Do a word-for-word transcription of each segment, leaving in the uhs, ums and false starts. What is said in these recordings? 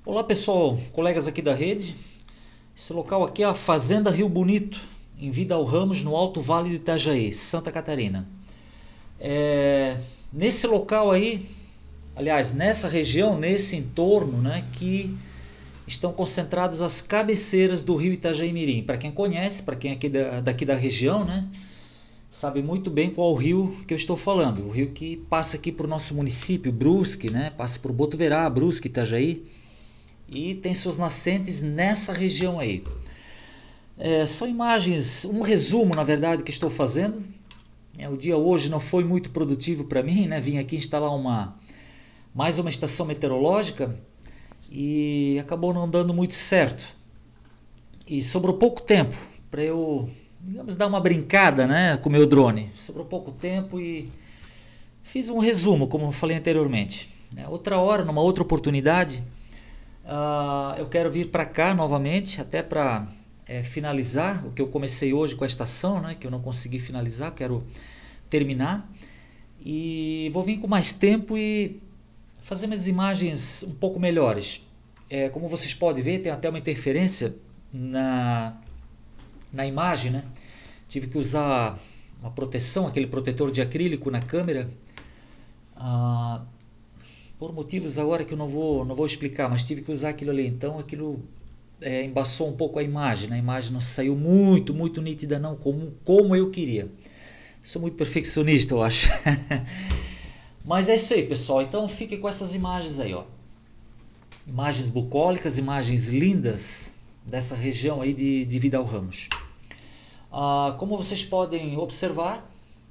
Olá pessoal, colegas aqui da rede. Esse local aqui é a Fazenda Rio Bonito, em Vidal Ramos, no Alto Vale do Itajaí, Santa Catarina. É, nesse local aí, aliás, nessa região, nesse entorno, né, que estão concentradas as cabeceiras do rio Itajaí Mirim. Para quem conhece, para quem é aqui da, daqui da região, né, sabe muito bem qual o rio que eu estou falando. O rio que passa aqui por nosso município, Brusque, né, passa por Botuverá, Brusque, Itajaí. E tem suas nascentes nessa região aí. É, são imagens, um resumo na verdade que estou fazendo. É, o dia hoje não foi muito produtivo para mim, né? Vim aqui instalar uma mais uma estação meteorológica e acabou não dando muito certo. E sobrou pouco tempo para eu, digamos, dar uma brincada, né, com o meu drone. Sobrou pouco tempo e fiz um resumo, como eu falei anteriormente. É, outra hora, numa outra oportunidade, Uh, eu quero vir para cá novamente, até para é, finalizar o que eu comecei hoje com a estação, né, que eu não consegui finalizar, quero terminar. E vou vir com mais tempo e fazer umas imagens um pouco melhores. É, como vocês podem ver, tem até uma interferência na, na imagem, né? Tive que usar uma proteção, aquele protetor de acrílico na câmera. Uh, por motivos agora que eu não vou, não vou explicar, mas tive que usar aquilo ali, então aquilo é, embaçou um pouco a imagem, né? A imagem não saiu muito, muito nítida não, como, como eu queria. Sou muito perfeccionista, eu acho. Mas é isso aí, pessoal, então fiquem com essas imagens aí, ó. Imagens bucólicas, imagens lindas dessa região aí de, de Vidal Ramos. Ah, como vocês podem observar,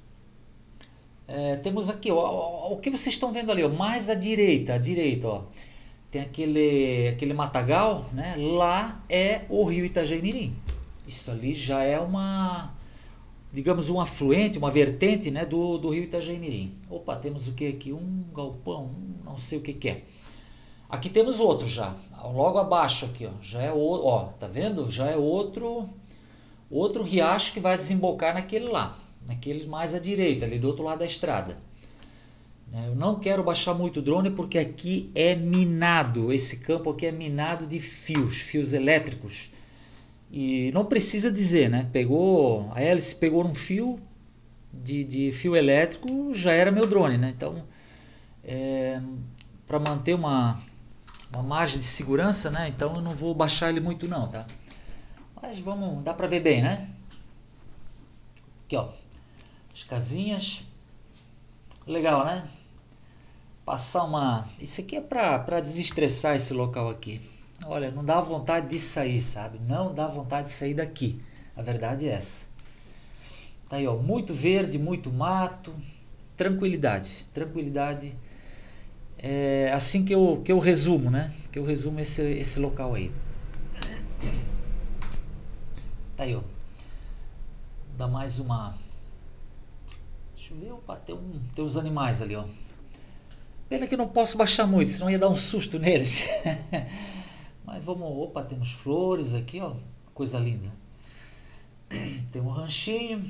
É, temos aqui, ó, o que vocês estão vendo ali, ó, mais à direita, à direita, ó, tem aquele, aquele matagal, né? Lá é o rio Itajaí Mirim. Isso ali já é uma, digamos, um afluente, uma vertente, né, do, do rio Itajaí Mirim. Opa, temos o que aqui? Um galpão, um, não sei o que que é. Aqui temos outro já, logo abaixo aqui, ó, já é o, ó, tá vendo? Já é outro, outro riacho que vai desembocar naquele lá. Naquele mais à direita, ali do outro lado da estrada. Eu não quero baixar muito o drone porque aqui é minado, esse campo aqui é minado de fios, fios elétricos. E não precisa dizer, né? Pegou, a hélice pegou num fio de, de fio elétrico, já era meu drone, né? Então, é, para manter uma, uma margem de segurança, né? Então eu não vou baixar ele muito não, tá? Mas vamos, dá para ver bem, né? Aqui, ó. As casinhas. Legal, né? Passar uma... Isso aqui é pra, pra desestressar esse local aqui. Olha, não dá vontade de sair, sabe? Não dá vontade de sair daqui. A verdade é essa. Tá aí, ó. Muito verde, muito mato. Tranquilidade. Tranquilidade. É assim que eu, que eu resumo, né? Que eu resumo esse, esse local aí. Tá aí, ó. Dá mais uma... Deixa eu ver, opa, tem, um, tem uns animais ali, ó. Pena que eu não posso baixar muito, senão ia dar um susto neles. Mas vamos, opa, temos flores aqui, ó. Coisa linda. Tem um ranchinho.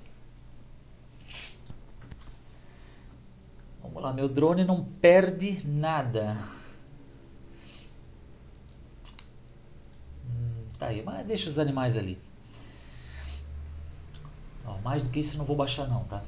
Vamos lá, meu drone não perde nada. Hum, tá aí, mas deixa os animais ali. Ó, mais do que isso eu não vou baixar não, tá?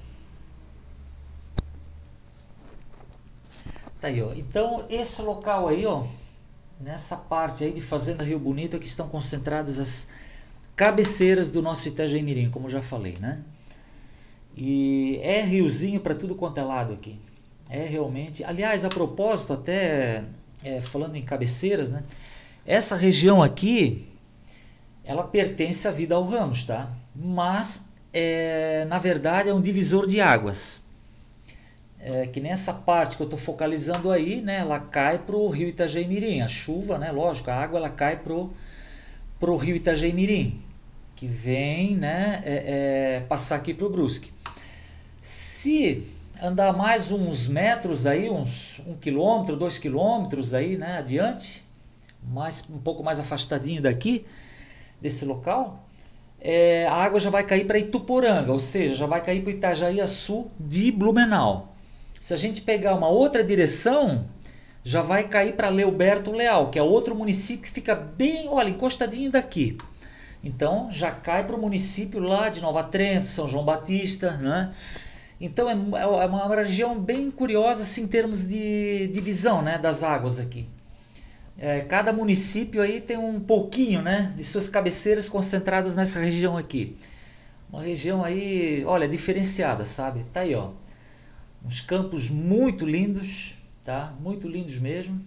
Tá aí, ó. Então esse local aí, ó, nessa parte aí de Fazenda Rio Bonito é que estão concentradas as cabeceiras do nosso Itajaí Mirim, como eu já falei, né? E é riozinho para tudo quanto é lado aqui. É realmente, aliás, a propósito, até é, falando em cabeceiras, né? Essa região aqui, ela pertence à Vidal Ramos, tá? Mas é, na verdade é um divisor de águas. É, que nessa parte que eu estou focalizando aí, né, ela cai para o rio Itajaí Mirim. A chuva, né, lógico, a água ela cai para o rio Itajaí Mirim, que vem, né, é, é, passar aqui para o Brusque. Se andar mais uns metros aí, uns um quilômetro, dois quilômetros aí, né, adiante, mais, um pouco mais afastadinho daqui, desse local, é, a água já vai cair para Ituporanga, ou seja, já vai cair para Itajaí Açu de Blumenau. Se a gente pegar uma outra direção, já vai cair para Leoberto Leal, que é outro município que fica bem, olha, encostadinho daqui. Então já cai para o município lá de Nova Trento, São João Batista, né? Então é, é uma região bem curiosa assim, em termos de divisão, né, das águas aqui. É, cada município aí tem um pouquinho, né, de suas cabeceiras concentradas nessa região aqui. Uma região aí, olha, diferenciada, sabe? Tá aí, ó. Uns campos muito lindos, tá? Muito lindos mesmo.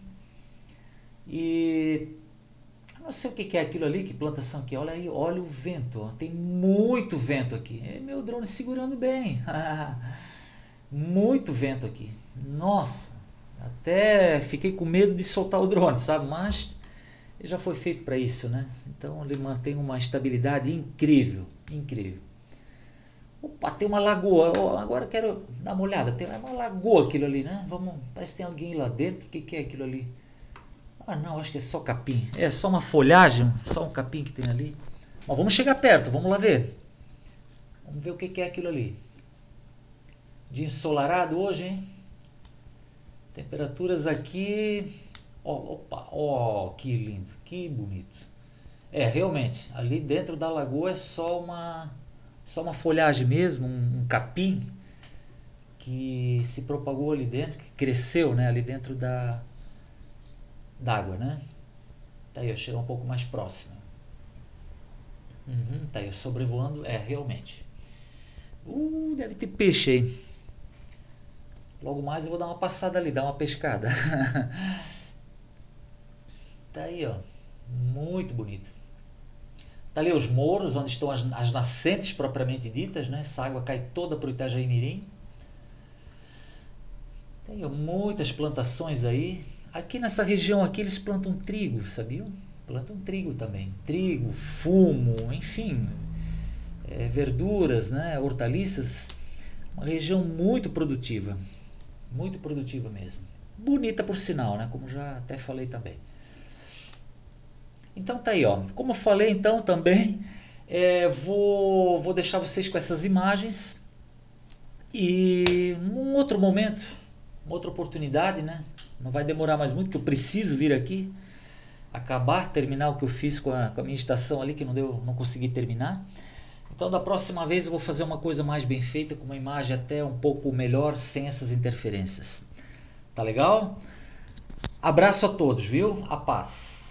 E não sei o que é aquilo ali, que plantação que é. Olha aí, olha o vento, ó. Tem muito vento aqui. É meu drone segurando bem. Muito vento aqui. Nossa, até fiquei com medo de soltar o drone, sabe? Mas ele já foi feito para isso, né? Então ele mantém uma estabilidade incrível, incrível. Opa, tem uma lagoa. Oh, agora quero dar uma olhada. Tem uma lagoa aquilo ali, né? Vamos, parece que tem alguém lá dentro. O que, que é aquilo ali? Ah, não, acho que é só capim. É só uma folhagem, só um capim que tem ali. Mas vamos chegar perto, vamos lá ver. Vamos ver o que, que é aquilo ali. Dia ensolarado hoje, hein? Temperaturas aqui. Oh, opa, oh, que lindo, que bonito. É, realmente, ali dentro da lagoa é só uma. Só uma folhagem mesmo, um, um capim que se propagou ali dentro, que cresceu, né, ali dentro da d'água, né? Tá aí, ó, chega um pouco mais próximo. Uhum, tá aí, sobrevoando, é, realmente. Uh, deve ter peixe aí. Logo mais eu vou dar uma passada ali, dar uma pescada. Tá aí, ó, muito bonito. Tá ali os morros, onde estão as, as nascentes propriamente ditas, né? Essa água cai toda para o Itajaí Mirim. Tem muitas plantações aí. Aqui nessa região aqui eles plantam trigo, sabiam? Plantam trigo também. Trigo, fumo, enfim, é, verduras, né? Hortaliças. Uma região muito produtiva. Muito produtiva mesmo. Bonita por sinal, né? Como já até falei também. Então tá aí, ó. Como eu falei então também, é, vou, vou deixar vocês com essas imagens e num outro momento, uma outra oportunidade, né? Não vai demorar mais muito, que eu preciso vir aqui, acabar, terminar o que eu fiz com a, com a minha estação ali, que não deu, não consegui terminar. Então da próxima vez eu vou fazer uma coisa mais bem feita, com uma imagem até um pouco melhor, sem essas interferências. Tá legal? Abraço a todos, viu? A paz.